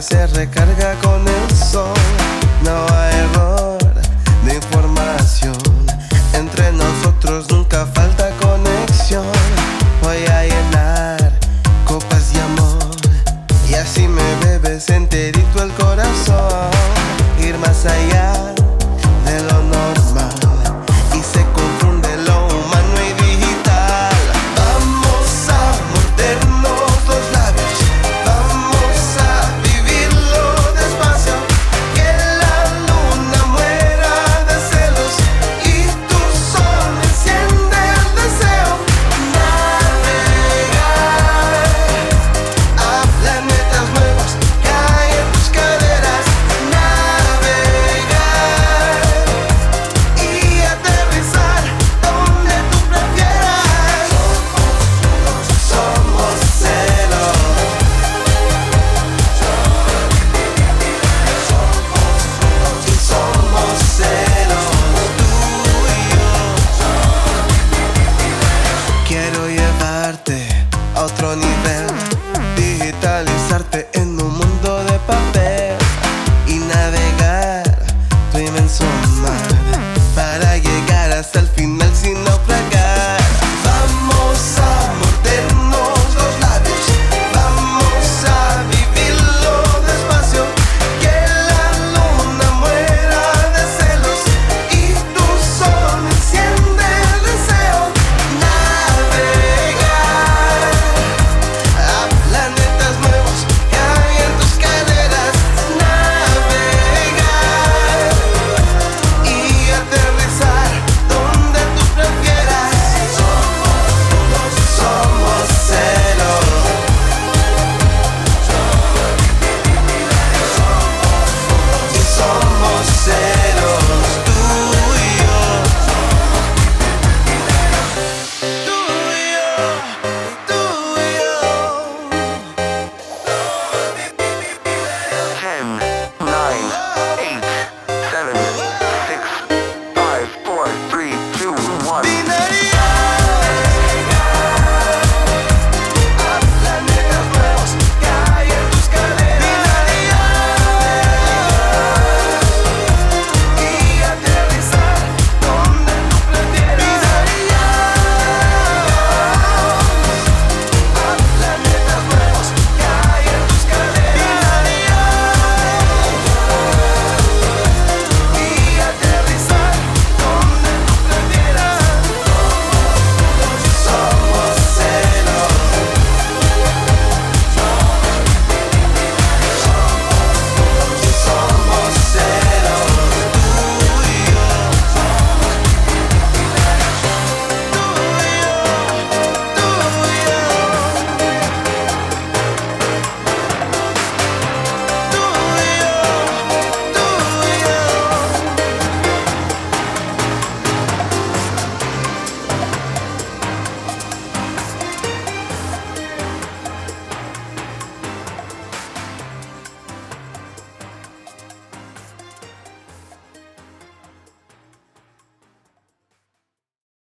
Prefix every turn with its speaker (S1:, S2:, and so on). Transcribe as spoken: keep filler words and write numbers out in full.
S1: se recarga con el sol. No hay error de información, entre nosotros nunca falta conexión. Voy a llenar copas de amor y así me bebes enterito el corazón. Ir más allá de lo normal y se confunde lo humano y digital. Vamos a mordernos los labios, vamos a vivirlo despacio, que la luna muera de celos y tu sol enciende el deseo. Navegar a planetas nuevos que hay en tus caderas. Navegar y aterrizar donde tú prefieras. Somos cero. Y somos cero, tú y yo. Quiero llevarte a otro